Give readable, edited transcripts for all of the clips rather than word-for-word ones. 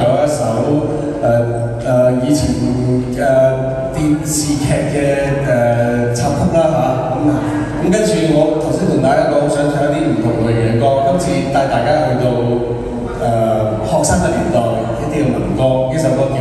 有一首以前電視劇嘅插曲啦嚇，咁跟住我頭先同大家講，想唱一啲唔同類型嘅歌，今次帶大家去到學生嘅年代一啲嘅民歌，呢首歌叫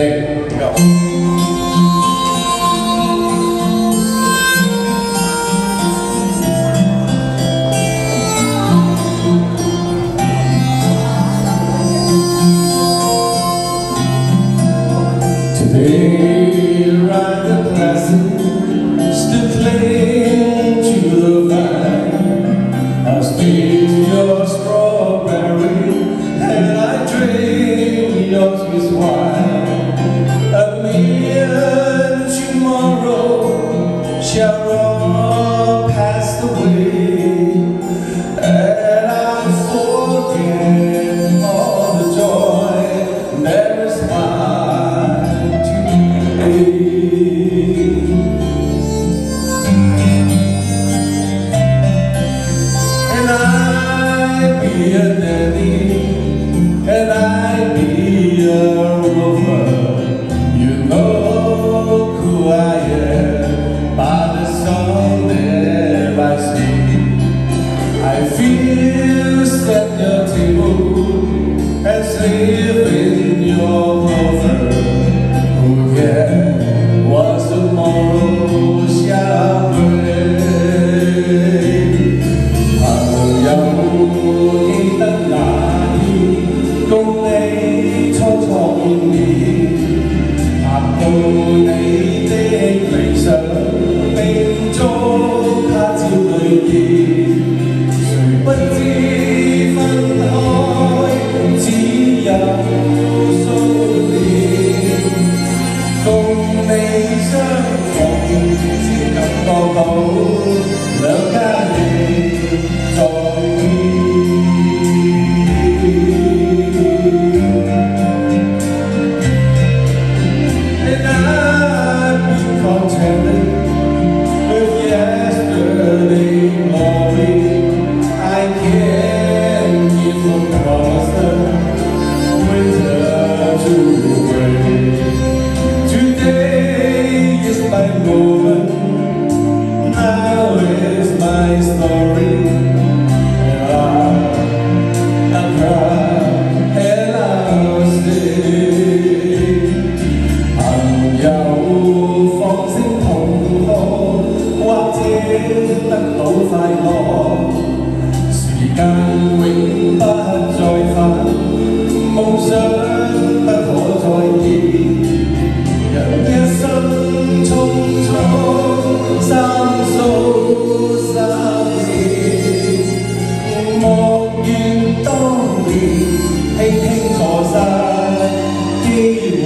《Today》。Today, ride the blessing, still cling to the vine. I squeeze your strawberry, and I drink your sweet wine. A million tomorrow shall all pass away, and I forget all the joy there is mine. And I'd be a daddy, and I'd be a rover. You know who I am by the song that I sing. I feel set your table and sleep in your clover. Who cares what tomorrow shall bring? 朋友記得那年，共你初創業，達到你的理想，並祝他朝淚意。誰不知分開只有數年。共你相逢，先感覺到兩家人在見。And I've been contented with yesterday glory. I can't keep from promising winter to wait. Today is my moment, now is my story. And I'll cry and I'll stay. 朋友放聲痛哭，或者得到快樂。時間永不再返，夢想不可再見。人一生匆匆，三數三年，莫怨當年輕輕錯失機會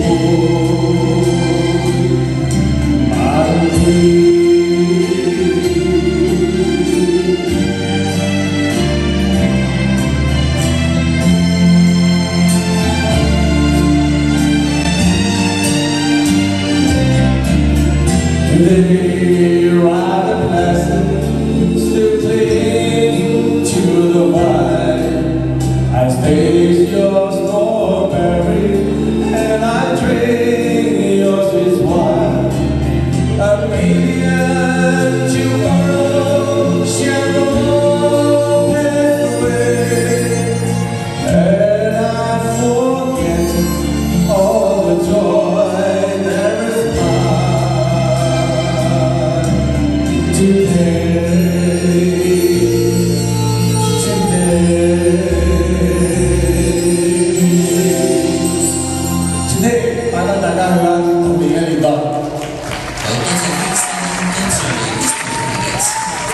漫天。Today, ride the blessing, still cling to the vine. I taste your strawberry, and I drink your sweet wine. A million tomorrow shall all pass away, and I forget all the joy there is mine. Today, 帶大家去啦，童年嘅年代。